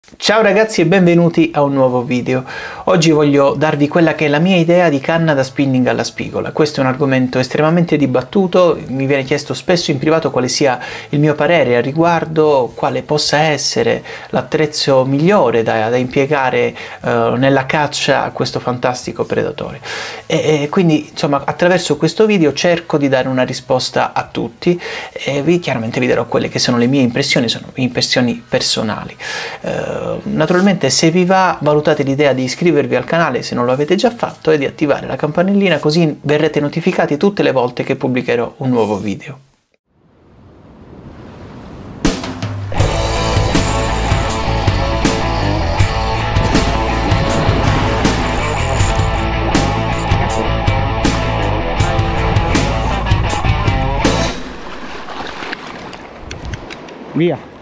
Ciao ragazzi e benvenuti a un nuovo video. Oggi voglio darvi quella che è la mia idea di canna da spinning alla spigola. Questo è un argomento estremamente dibattuto, mi viene chiesto spesso in privato quale sia il mio parere al riguardo, quale possa essere l'attrezzo migliore da impiegare nella caccia a questo fantastico predatore. E quindi insomma attraverso questo video cerco di dare una risposta a tutti e chiaramente vi darò quelle che sono le mie impressioni, sono impressioni personali. Naturalmente se vi va valutate l'idea di iscrivervi al canale se non lo avete già fatto e di attivare la campanellina, così verrete notificati tutte le volte che pubblicherò un nuovo video. Via.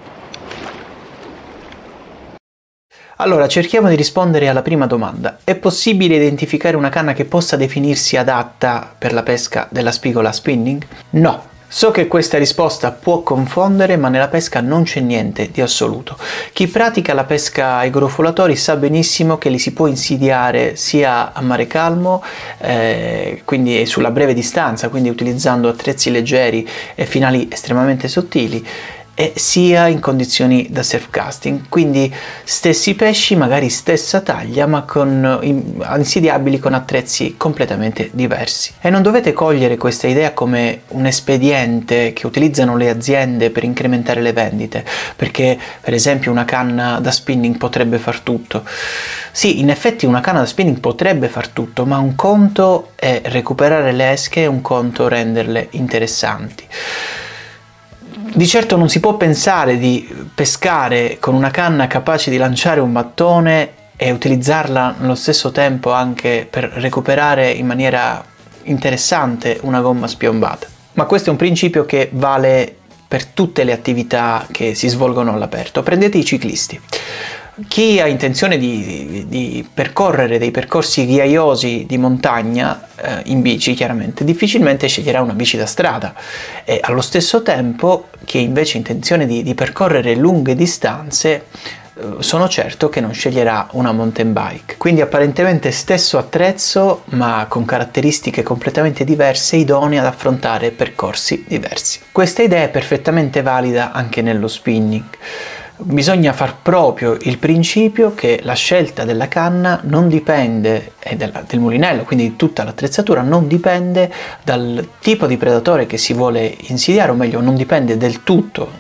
Allora, cerchiamo di rispondere alla prima domanda. È possibile identificare una canna che possa definirsi adatta per la pesca della spigola spinning? No. So che questa risposta può confondere, ma nella pesca non c'è niente di assoluto. Chi pratica la pesca ai grofolatori sa benissimo che li si può insidiare sia a mare calmo, quindi sulla breve distanza, quindi utilizzando attrezzi leggeri e finali estremamente sottili, e sia in condizioni da surf casting, quindi stessi pesci, magari stessa taglia, ma insidiabili con attrezzi completamente diversi. E non dovete cogliere questa idea come un espediente che utilizzano le aziende per incrementare le vendite, perché per esempio una canna da spinning potrebbe far tutto. Sì, in effetti una canna da spinning potrebbe far tutto, ma un conto è recuperare le esche e un conto renderle interessanti. Di certo non si può pensare di pescare con una canna capace di lanciare un mattone e utilizzarla nello stesso tempo anche per recuperare in maniera interessante una gomma spiombata. Ma questo è un principio che vale per tutte le attività che si svolgono all'aperto. Prendete i ciclisti. Chi ha intenzione di percorrere dei percorsi ghiaiosi di montagna in bici, chiaramente, difficilmente sceglierà una bici da strada, e allo stesso tempo chi invece ha intenzione di percorrere lunghe distanze sono certo che non sceglierà una mountain bike. Quindi apparentemente stesso attrezzo, ma con caratteristiche completamente diverse, idonee ad affrontare percorsi diversi. Questa idea è perfettamente valida anche nello spinning. Bisogna far proprio il principio che la scelta della canna non dipende, e del mulinello, quindi di tutta l'attrezzatura, non dipende dal tipo di predatore che si vuole insidiare, o meglio, non dipende del tutto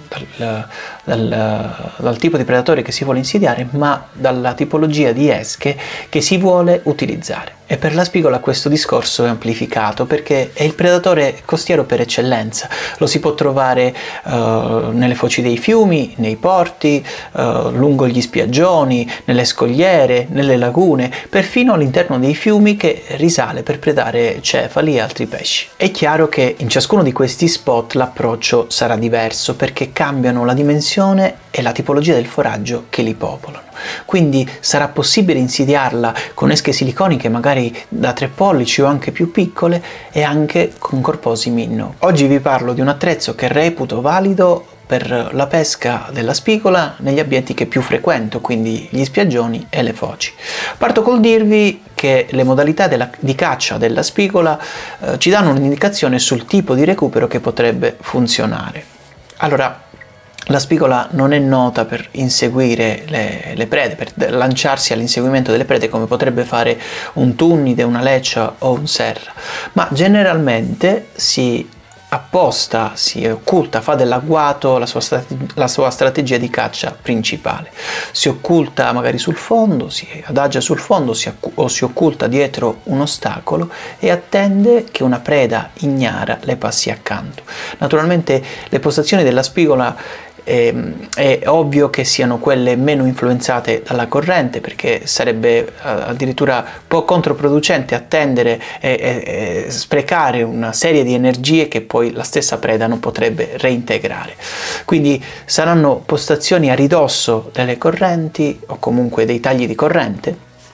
dal tipo di predatore che si vuole insidiare, ma dalla tipologia di esche che si vuole utilizzare. E per la spigola questo discorso è amplificato perché è il predatore costiero per eccellenza. Lo si può trovare nelle foci dei fiumi, nei porti, lungo gli spiaggioni, nelle scogliere, nelle lagune, perfino all'interno dei fiumi, che risale per predare cefali e altri pesci. È chiaro che in ciascuno di questi spot l'approccio sarà diverso perché cambiano la dimensione e la tipologia del foraggio che li popolano. Quindi sarà possibile insidiarla con esche siliconiche magari da 3 pollici o anche più piccole, e anche con corposi minnow. Oggi vi parlo di un attrezzo che reputo valido per la pesca della spigola negli ambienti che più frequento, quindi gli spiaggioni e le foci. Parto col dirvi che le modalità di caccia della spigola ci danno un'indicazione sul tipo di recupero che potrebbe funzionare. Allora, la spigola non è nota per inseguire le prede, per lanciarsi all'inseguimento delle prede come potrebbe fare un tunnide, una leccia o un serra, ma generalmente si apposta, si occulta, fa dell'agguato la sua strategia di caccia principale. Si occulta magari sul fondo, si adagia sul fondo o si occulta dietro un ostacolo e attende che una preda ignara le passi accanto. Naturalmente le postazioni della spigola è ovvio che siano quelle meno influenzate dalla corrente, perché sarebbe addirittura poco controproducente attendere e sprecare una serie di energie che poi la stessa preda non potrebbe reintegrare. Quindi saranno postazioni a ridosso delle correnti o comunque dei tagli di corrente,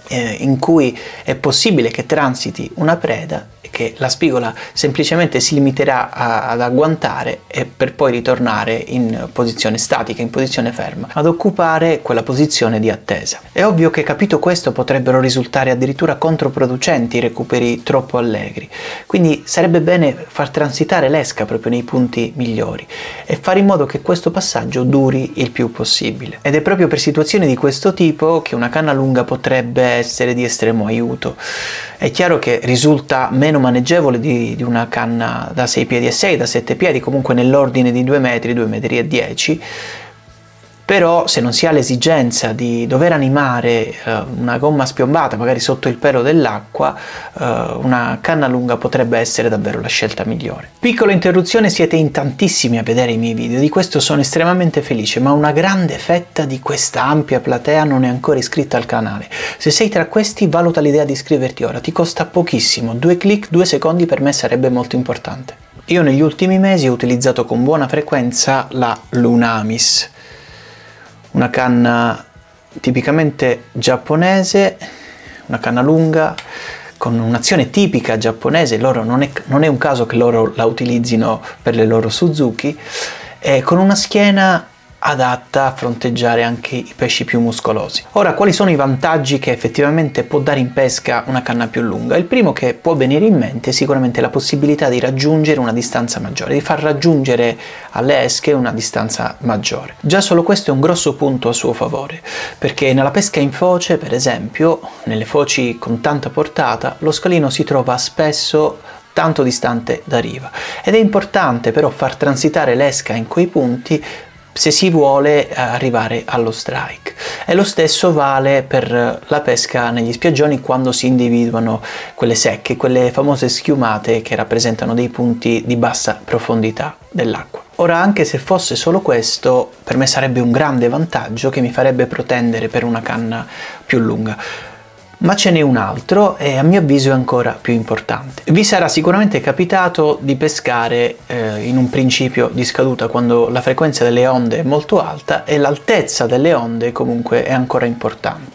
in cui è possibile che transiti una preda e che la spigola semplicemente si limiterà ad agguantare e per poi ritornare in posizione statica, in posizione ferma, ad occupare quella posizione di attesa. È ovvio che, capito questo, potrebbero risultare addirittura controproducenti i recuperi troppo allegri, quindi sarebbe bene far transitare l'esca proprio nei punti migliori e fare in modo che questo passaggio duri il più possibile. Ed è proprio per situazioni di questo tipo che una canna lunga potrebbe essere di estremo aiuto. È chiaro che risulta meno maneggevole di una canna da 6 piedi e 6, da 7 piedi, comunque nell'ordine di 2 metri, 2 metri e 10, però se non si ha l'esigenza di dover animare una gomma spiombata magari sotto il pelo dell'acqua, una canna lunga potrebbe essere davvero la scelta migliore. Piccola interruzione, siete in tantissimi a vedere i miei video, di questo sono estremamente felice, ma una grande fetta di questa ampia platea non è ancora iscritta al canale. Se sei tra questi, valuta l'idea di iscriverti ora, ti costa pochissimo, 2 clic, 2 secondi per me sarebbe molto importante. Io negli ultimi mesi ho utilizzato con buona frequenza la Lunamis, una canna tipicamente giapponese, una canna lunga con un'azione tipica giapponese. Loro non è un caso che loro la utilizzino per le loro Suzuki, e con una schiena adatta a fronteggiare anche i pesci più muscolosi. Ora, quali sono i vantaggi che effettivamente può dare in pesca una canna più lunga? Il primo che può venire in mente è sicuramente la possibilità di raggiungere una distanza maggiore, di far raggiungere alle esche una distanza maggiore. Già solo questo è un grosso punto a suo favore, perché nella pesca in foce, per esempio, nelle foci con tanta portata, lo scalino si trova spesso tanto distante da riva ed è importante però far transitare l'esca in quei punti se si vuole arrivare allo strike. E lo stesso vale per la pesca negli spiaggioni quando si individuano quelle secche, quelle famose schiumate che rappresentano dei punti di bassa profondità dell'acqua. Ora, anche se fosse solo questo, per me sarebbe un grande vantaggio che mi farebbe protendere per una canna più lunga. Ma ce n'è un altro e a mio avviso è ancora più importante. Vi sarà sicuramente capitato di pescare in un principio di scaduta quando la frequenza delle onde è molto alta e l'altezza delle onde comunque è ancora importante.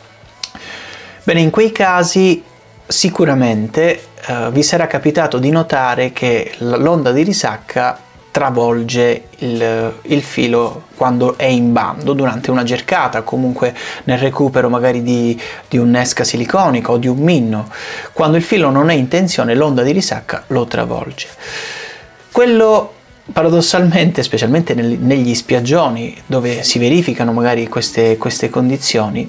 Bene, in quei casi sicuramente vi sarà capitato di notare che l'onda di risacca travolge il filo quando è in bando, durante una gercata, comunque nel recupero magari di un'esca siliconica o di un minno. Quando il filo non è in tensione, l'onda di risacca lo travolge. Quello, paradossalmente, specialmente negli spiaggioni dove si verificano magari queste condizioni,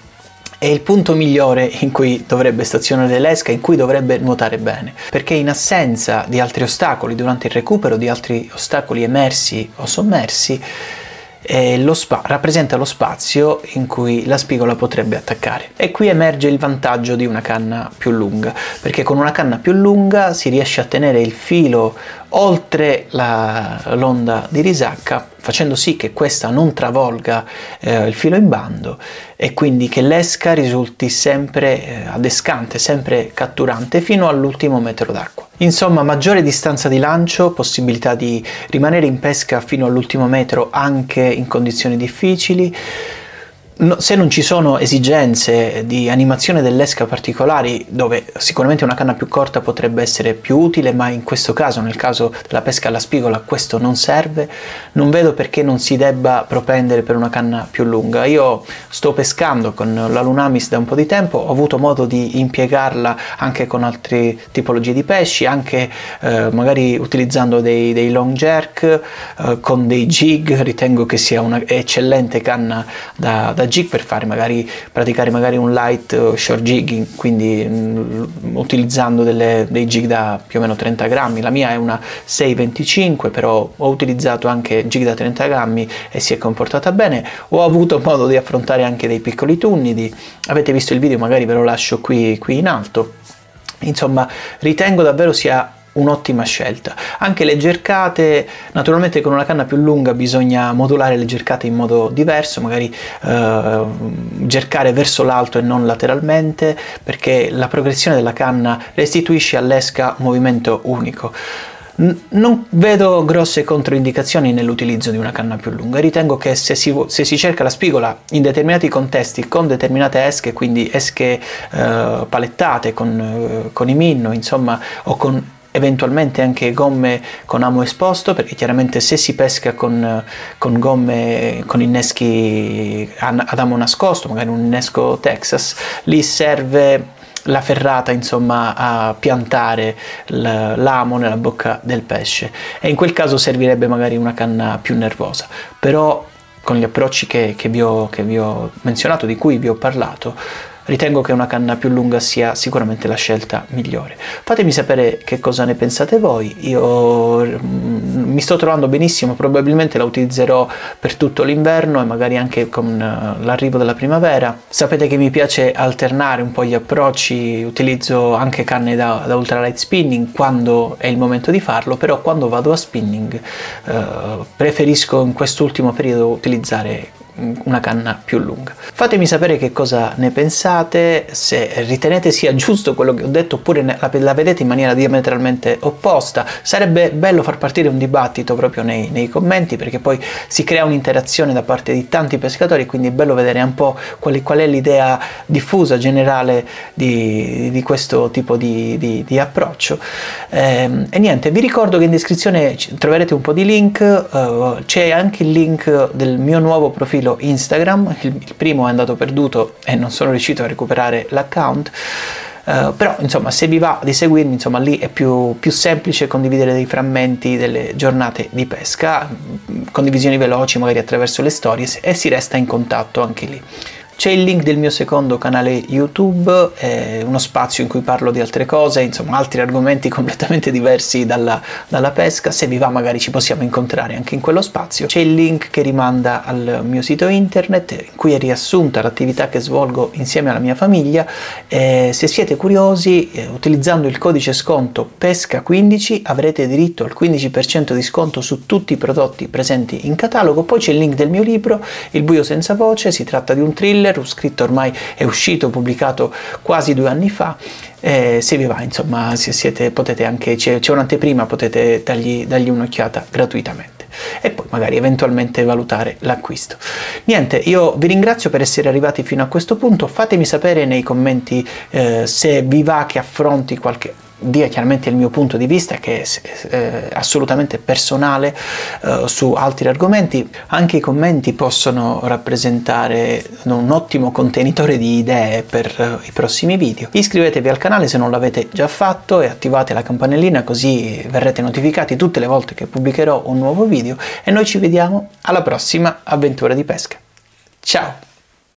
è il punto migliore in cui dovrebbe stazionare l'esca, in cui dovrebbe nuotare bene, perché in assenza di altri ostacoli durante il recupero, di altri ostacoli emersi o sommersi, rappresenta lo spazio in cui la spigola potrebbe attaccare. E qui emerge il vantaggio di una canna più lunga, perché con una canna più lunga si riesce a tenere il filo oltre l'onda di risacca, facendo sì che questa non travolga il filo in bando e quindi che l'esca risulti sempre adescante, sempre catturante fino all'ultimo metro d'acqua. Insomma, maggiore distanza di lancio, possibilità di rimanere in pesca fino all'ultimo metro anche in condizioni difficili. Se non ci sono esigenze di animazione dell'esca particolari, dove sicuramente una canna più corta potrebbe essere più utile, ma in questo caso, nel caso della pesca alla spigola, questo non serve, non vedo perché non si debba propendere per una canna più lunga. Io sto pescando con la Lunamis da un po' di tempo, ho avuto modo di impiegarla anche con altre tipologie di pesci, anche magari utilizzando dei long jerk, con dei jig. Ritengo che sia una eccellente canna da jig per praticare magari un light short jigging, quindi utilizzando dei jig da più o meno 30 grammi. La mia è una 6,25, però ho utilizzato anche jig da 30 grammi e si è comportata bene. Ho avuto modo di affrontare anche dei piccoli tunnidi, avete visto il video, magari ve lo lascio qui in alto. Insomma, ritengo davvero sia un'ottima scelta. Anche le gercate, naturalmente con una canna più lunga bisogna modulare le gercate in modo diverso, magari gercare verso l'alto e non lateralmente, perché la progressione della canna restituisce all'esca un movimento unico. Non vedo grosse controindicazioni nell'utilizzo di una canna più lunga. Ritengo che se si cerca la spigola in determinati contesti con determinate esche, quindi esche palettate con i minno, insomma, o con eventualmente anche gomme con amo esposto, perché chiaramente se si pesca con gomme con inneschi ad amo nascosto, magari un innesco Texas, lì serve la ferrata, insomma, a piantare l'amo nella bocca del pesce, e in quel caso servirebbe magari una canna più nervosa. Però con gli approcci che vi ho menzionato, di cui vi ho parlato, ritengo che una canna più lunga sia sicuramente la scelta migliore. Fatemi sapere che cosa ne pensate voi. Io mi sto trovando benissimo, probabilmente la utilizzerò per tutto l'inverno e magari anche con l'arrivo della primavera. Sapete che mi piace alternare un po' gli approcci, utilizzo anche canne da ultralight spinning quando è il momento di farlo, però quando vado a spinning preferisco in quest'ultimo periodo utilizzare una canna più lunga. Fatemi sapere che cosa ne pensate, se ritenete sia giusto quello che ho detto oppure la vedete in maniera diametralmente opposta. Sarebbe bello far partire un dibattito proprio nei commenti, perché poi si crea un'interazione da parte di tanti pescatori, quindi è bello vedere un po' qual è l'idea diffusa generale di questo tipo di approccio. E niente, vi ricordo che in descrizione troverete un po' di link, c'è anche il link del mio nuovo profilo Instagram. Il primo è andato perduto e non sono riuscito a recuperare l'account, però insomma, se vi va di seguirmi, insomma, lì è più semplice condividere dei frammenti delle giornate di pesca, condivisioni veloci magari attraverso le stories, e si resta in contatto anche lì. C'è il link del mio secondo canale YouTube, uno spazio in cui parlo di altre cose, insomma altri argomenti completamente diversi dalla pesca. Se vi va magari ci possiamo incontrare anche in quello spazio. C'è il link che rimanda al mio sito internet, in cui è riassunta l'attività che svolgo insieme alla mia famiglia. Se siete curiosi, utilizzando il codice sconto PESCA15 avrete diritto al 15% di sconto su tutti i prodotti presenti in catalogo. Poi c'è il link del mio libro, Il buio senza voce. Si tratta di un thriller scritto, ormai è uscito, pubblicato quasi 2 anni fa. Se vi va, insomma, se potete anche, c'è un'anteprima, potete dargli un'occhiata gratuitamente e poi magari eventualmente valutare l'acquisto. Niente, io vi ringrazio per essere arrivati fino a questo punto. Fatemi sapere nei commenti se vi va che affronti dia chiaramente il mio punto di vista, che è assolutamente personale, su altri argomenti. Anche i commenti possono rappresentare un ottimo contenitore di idee per i prossimi video. Iscrivetevi al canale se non l'avete già fatto e attivate la campanellina, così verrete notificati tutte le volte che pubblicherò un nuovo video, e noi ci vediamo alla prossima avventura di pesca. Ciao!